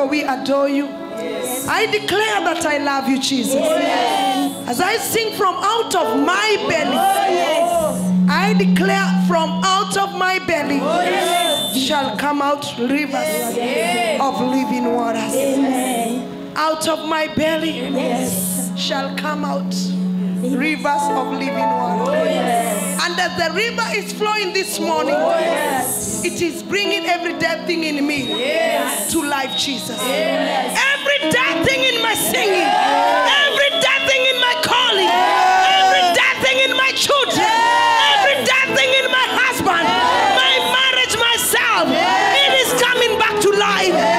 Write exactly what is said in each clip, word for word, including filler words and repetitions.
for we adore you. Yes. I declare that I love you, Jesus. Yes. As I sing from out of my belly, yes. I declare from out of my belly yes. shall come out rivers yes. of living waters. Amen. Out of my belly yes. shall come out rivers of living water. Oh, yes. And as the river is flowing this morning, oh, yes. it is bringing every dead thing in me yes. to life, Jesus. Yes. Every dead thing in my singing, yes. every dead thing in my calling, yes. every dead thing in my children, yes. every dead thing in my husband, yes. my marriage, myself, yes. it is coming back to life. Yes.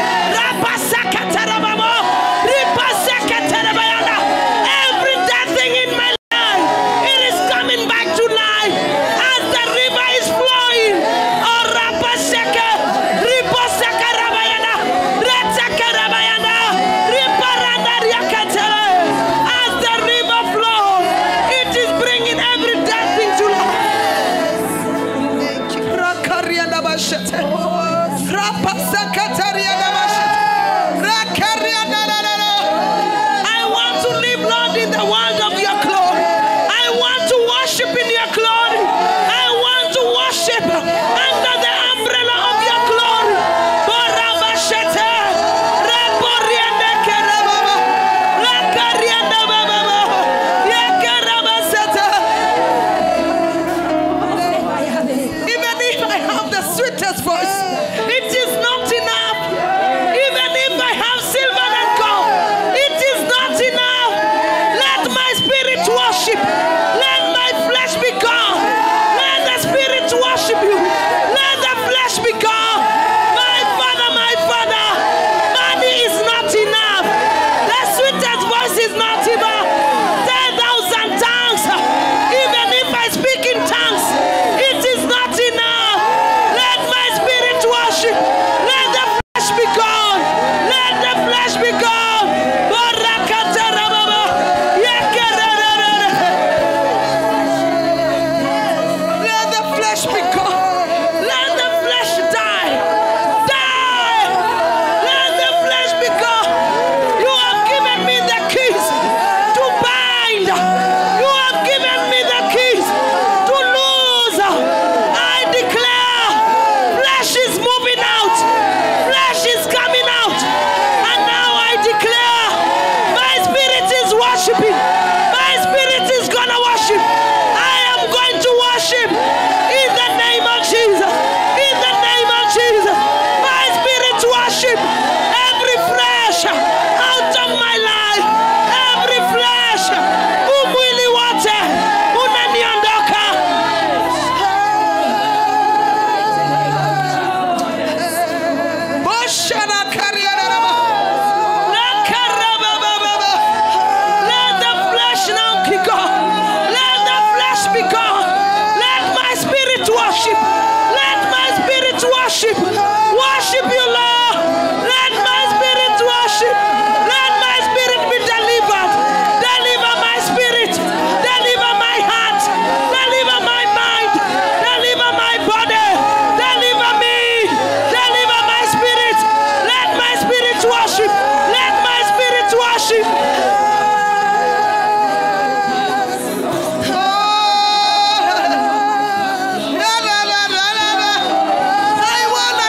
I wanna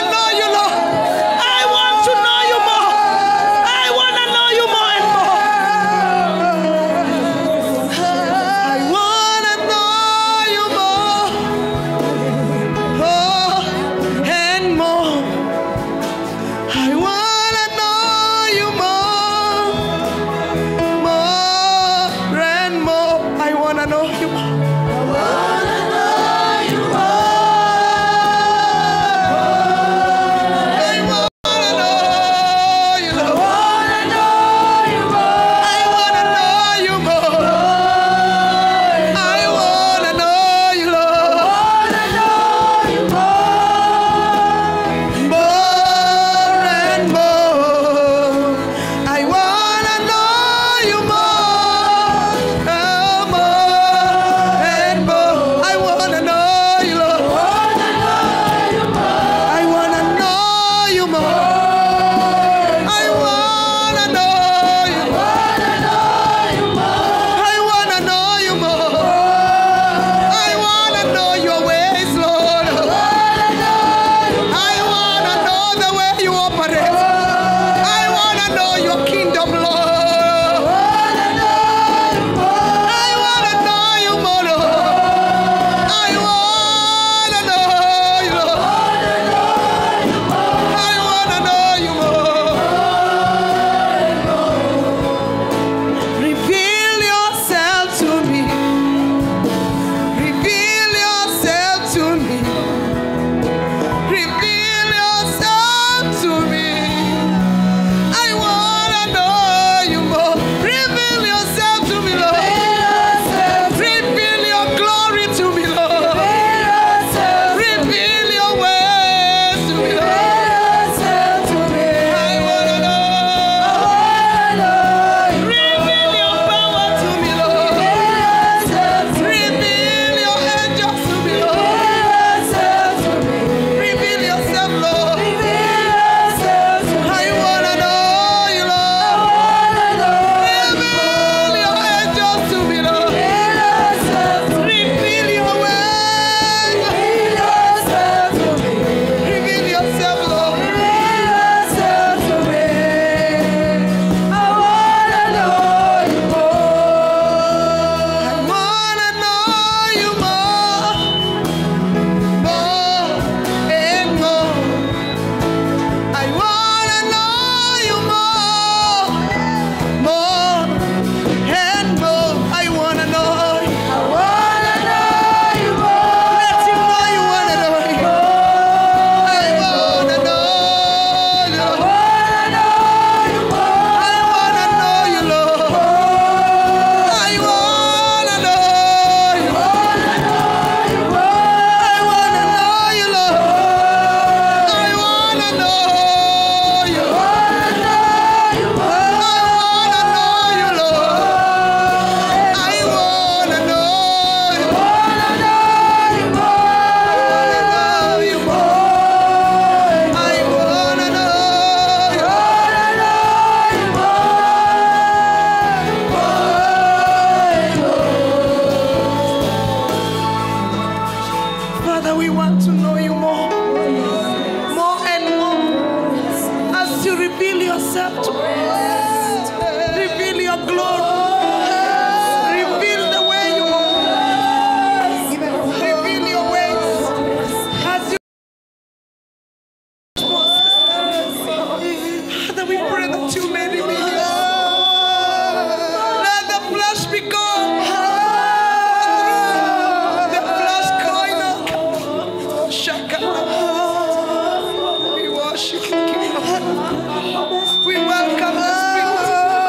Father, we want to know you more, more and more, as you reveal yourself to us, reveal your glory, reveal the way you are, reveal your ways, as you Father, we pray that you may reveal yourself. Let the flesh be gone. The flesh going up. Shaka. We worship you, King of Glory. We welcome the Spirit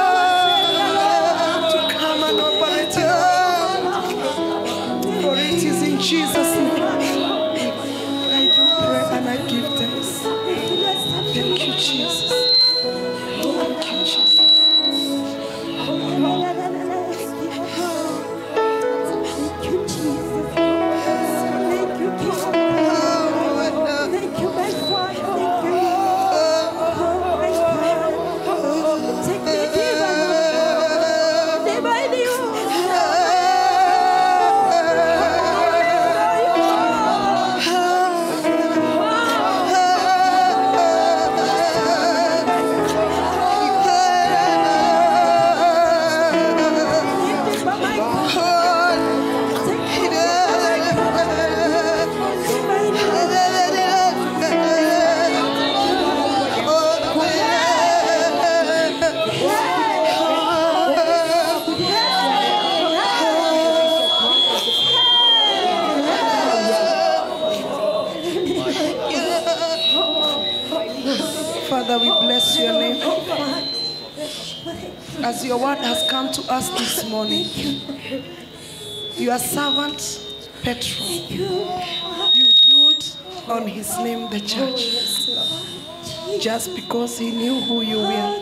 to come and operate in us. For it is in Jesus' name I do pray and I give thanks. Thank you, Jesus. Thank you, Jesus. Father, we bless your name. As your word has come to us this morning, your servant Petro, you built on his name the church, just because he knew who you were,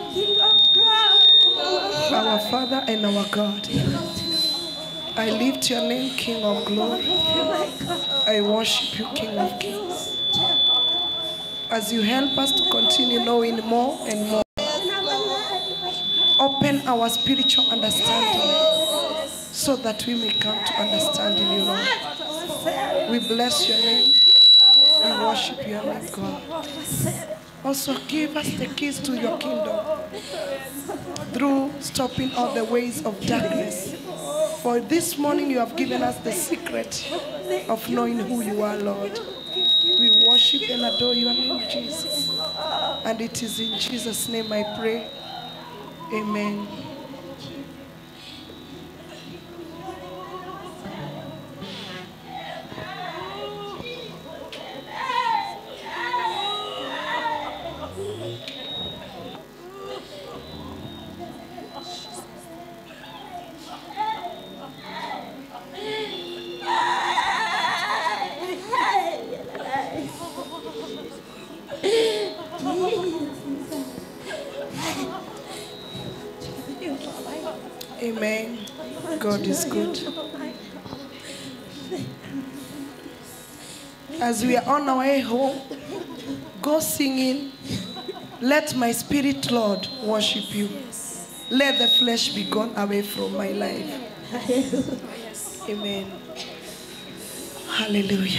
our Father and our God. I lift your name, King of Glory. I worship you, King of Kings. As you help us to continue knowing more and more, open our spiritual understanding so that we may come to understand you, Lord. We bless your name. We worship your name, God. Also give us the keys to your kingdom through stopping all the ways of darkness. For this morning you have given us the secret of knowing who you are, Lord. We worship and adore your name, Jesus. And it is in Jesus' name I pray. Amen. Amen. God is good. As we are on our way home, go singing, let my spirit, Lord, worship you. Let the flesh be gone away from my life. Amen. Hallelujah.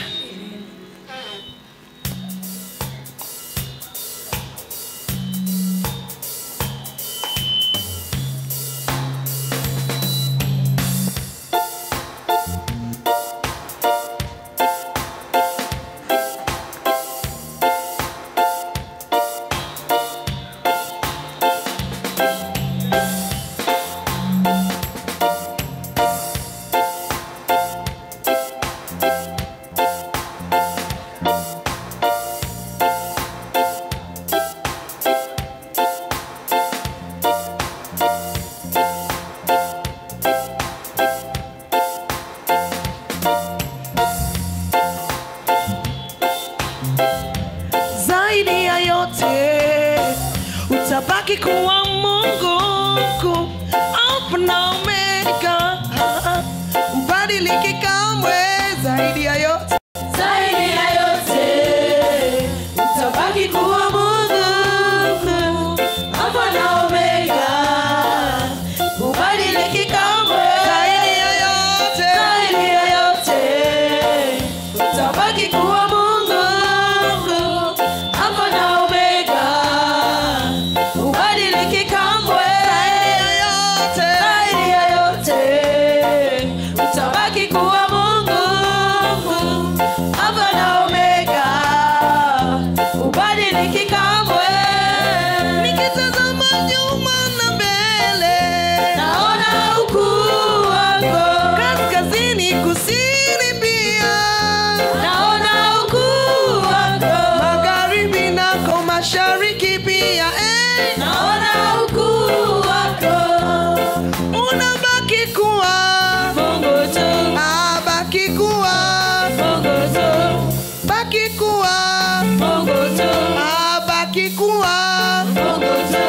Utabaki kuwa Mungu mkuu, Alpha na Omega, ubadiliki kamwe. Zaidi ya yote, zaidi ya yote, utabaki kuwa Mungu mkuu, Alpha na Omega, ubadiliki kamwe. Zaidi ya yote, zaidi ya yote, utabaki utabaki kuwa Mungu, Alpha na Omega, ubadiliki kamwe. Zaidi ya yote, utabaki kuwa Mungu, Alpha na Omega, ubadiliki kamwe. Nikitazama nyuma na mbele, naona ukuu wako. Kaskazini, kusini pia, naona ukuu wako. Magharibi nako mashariki pia, eh. naona ukuu wako. Unabaki kuwa Mungu tu, abaki kuwa Mungu tu, baki kuwa Mungu tu, abaki kuwa Mungu tu,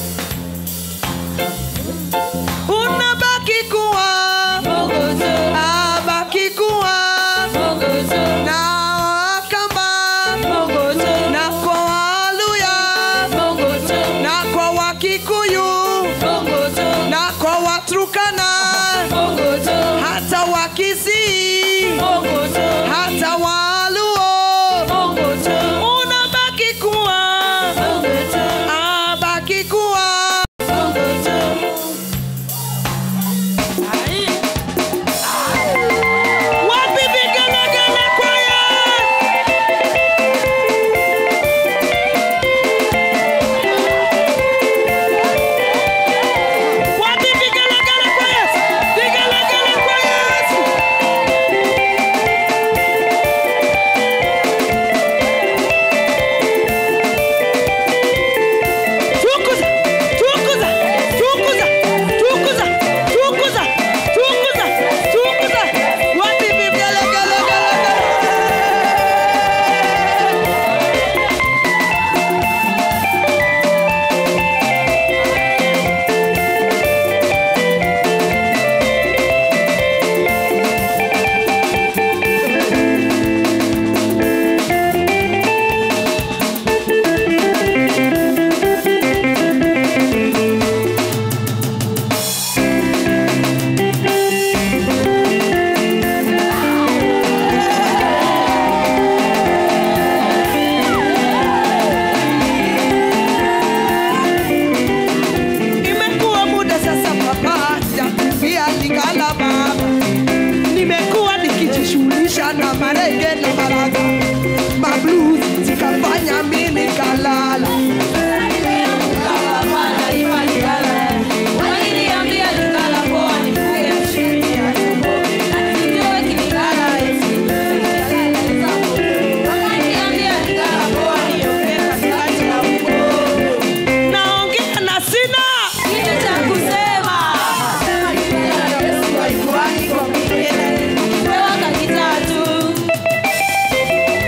unabaki kuwa Mungu tu, abaki kuwa Mungu tu, na Wakamba Mungu tu, na kwa Waluya Mungu tu, na kwa Wakikuyu Mungu tu, na kwa Waturkana Mungu tu, hata Wakisii Mungu tu, hata Waluo Mungu tu, unabaki kuwa Mungu tu, abaki kuwa. Mungu tu. Wapi vigelegele kwaya? Wapi vigelegele kwaya? Vigelegele kwaya. Tukuza, tukuza, tukuza, tukuza, tukuza, tukuza, tukuza. Wapi vigelegele? Imekuwa muda sasa papa sijakumbia Lingala baba. Nimekuwa nikijishughulisha na marege na maraga, mablues zikafanya mimi nikalala. Naongea na sina Yesu alikuwa niko mbele, wewe kakitatu.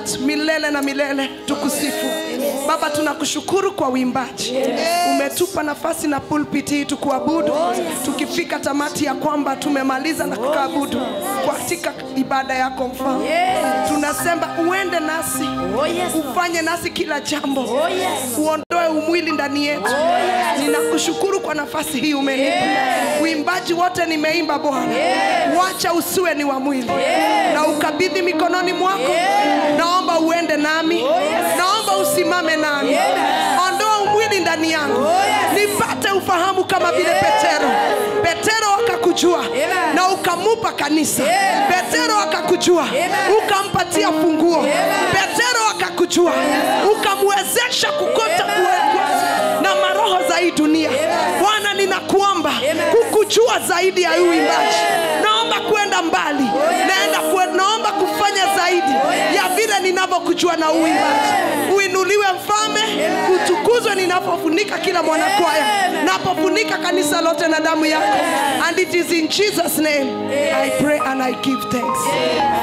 Lord, milele na milele tukusifu. Baba, tunakushukuru kwa uimbaji. Umetupa nafasi na pulpit hii tukuabudu. Tukifika tamati ya kwamba tumemaliza na kuabudu katika ibada yako Mfalme. Tunasema uende nasi, ufanye nasi kila jambo, uondoe umwili ndani yetu. Ninakushukuru kwa nafasi hii umenipa. Uimbaji wote nimeimba Bwana, wacha usiwe ni wa mwili, na ukabidhi mikononi mwako. Naomba uende nami, naomba usimame nami, ondoa umwili ndani yangu, nipate ufahamu kama vile Petero. Petero akakujua na ukamupa kanisa. Petero akakujua ukampatia funguo. Petero akakujua ukamwezesha kukota na maroho za hii dunia. Bwana, ninakuomba kukujua zaidi ya uimbaji. Naomba kwenda mbali, naenda kwenda, naomba kufanya zaidi ya vile ninavyokujua na uimbaji. Uinuliwe Mfalme, utukuzwe ninapofunika kila mwanakwaya, napofunika kanisa lote na damu yako. And it is in Jesus name I pray and I give thanks.